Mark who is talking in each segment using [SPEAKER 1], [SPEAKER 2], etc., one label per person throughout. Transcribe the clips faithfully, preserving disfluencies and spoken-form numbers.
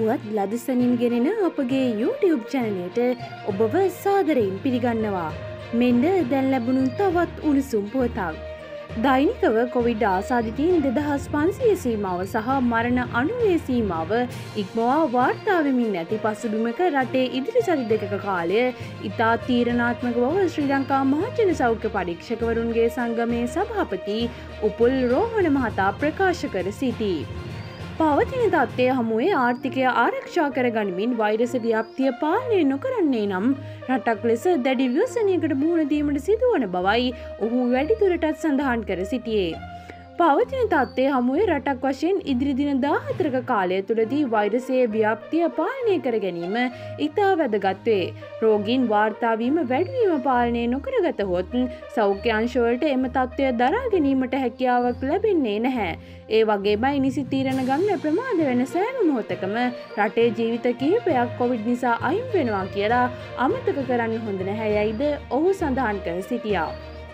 [SPEAKER 1] පුවත් ලදසනින් ගෙනෙන අපගේ YouTube චැනලයට ඔබව සාදරයෙන් පිළිගන්නවා. මෙන්න දැන් ලැබුණු තවත් උණුසුම් පුවතක්. දෛනිකව කොවිඩ් ආසාදිතයින් දෙදහස් පන්සිය සීමාව සහ මරණ අනුවේ සීමාව ඉක්මවා වාර්තා වෙමින් නැති පසුබිමක රටේ ඉදිරි සති දෙකක කාලය ඉතා තීරණාත්මක බව ශ්‍රී ලංකා මහජන සෞඛ්‍ය පරීක්ෂකවරුන්ගේ සංගමේ සභාපති උපුල් රෝහණ මහතා ප්‍රකාශ කර සිටී. පවතින තත්ත්වය හමුවේ ආර්ථිකය ආරක්ෂා කර ගනිමින් වෛරස ව්‍යාප්තිය පාලනය නොකරන්නේ නම් රටක් ලෙස දැඩි ව්‍යසනයකට මුහුණ දීමට සිදුවන බවයි ඔහු වැඩිදුරටත් සඳහන් කර සිටියේ. පවතින තත්ත්වය හමුවේ රටක් වශයෙන් ඉදිරි දින දාහතරක කාලය තුළදී වෛරසයේ ව්‍යාප්තිය පාලනය කර ගැනීම ඉතා වැදගත් වේ. රෝගීන් වාර්තා වීම වැඩිවීම පාලනය නොකරගතහොත් සෞඛ්‍ය අංශවලට එම තත්ත්වය දරා ගැනීමට හැකියාවක් ලැබෙන්නේ නැහැ. ඒ වගේමයි නිසි තීරණ ගන්න ප්‍රමාද වෙන සෑම මොහොතකම රටේ ජීවිත කිහිපයක් කොවිඩ් නිසා අයින් වෙනවා කියලා අමතක කරන්න හොඳ නැහැ යයිද ඔහු සඳහන් කර සිටියා.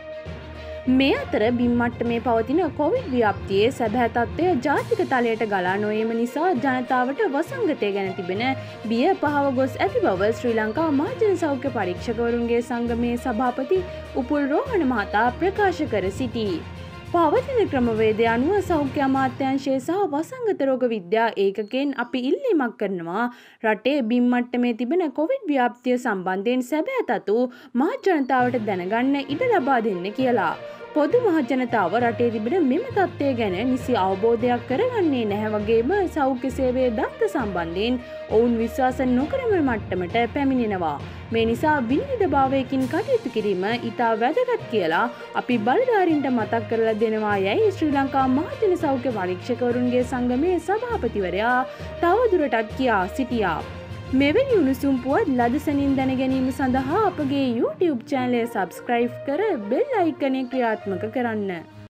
[SPEAKER 1] මේ අතර බිම් මට්ටමේ පවතින කොවිඩ් ව්‍යාප්තියේ සැබෑ තත්ත්වය ජාතික තලයට ගලා නොයීම නිසා ජනතාවට වසංගතය ගැන තිබෙන බිය පහව ගොස් ඇති බව ශ්‍රී ලංකා මහජන සෞඛ්‍ය පරීක්ෂකවරුන්ගේ සංගමේ සභාපති උපුල් රෝහණ මහතා ප්‍රකාශ කර සිටී. පවතින ක්‍රමවේදය අනුව සෞඛ්‍ය අමාත්‍යාංශය සහ වසංගත රෝග විද්‍යා ඒකකයෙන් අපි ඉල්ලීමක් කරනවා රටේ බිම් මට්ටමේ තිබෙන කොවිඩ් ව්‍යාප්තිය සම්බන්ධයෙන් සැබෑ තතු මහ ජනතාවට දැනගන්න ඉඩ ලබා දෙන්න කියලා. පොදු මහ ජනතාව රටේ තිබෙන මෙම තත්ත්වය ගැන නිසි අවබෝධයක් කරගන්නේ නැහැ වගේම සෞඛ්‍ය සේවයේ දත්ත සම්බන්ධයෙන් ඔවුන් විශ්වාස නොකරන මට්ටමට පැමිණෙනවා. මේ නිසා විනිවිදභාවයකින් කටයුතු කිරීම ඉතා වැදගත් කියලා අපි බලධාරීන්ට මතක් කරලා දෙනවා යයි ශ්‍රී ලංකා මහජන සෞඛ්‍ය පරීක්ෂකවරුන්ගේ සංගමේ සභාපතිවරයා තවදුරටත් කියා සිටියා. මෙවැනි උණුසුම් පුවත් ලදසනින් දැන ගැනීම සඳහා අපගේ YouTube චැනලය සබ්ස්ක්‍රයිබ් කර බෙල් අයිකනය ක්‍රියාත්මක කරන්න.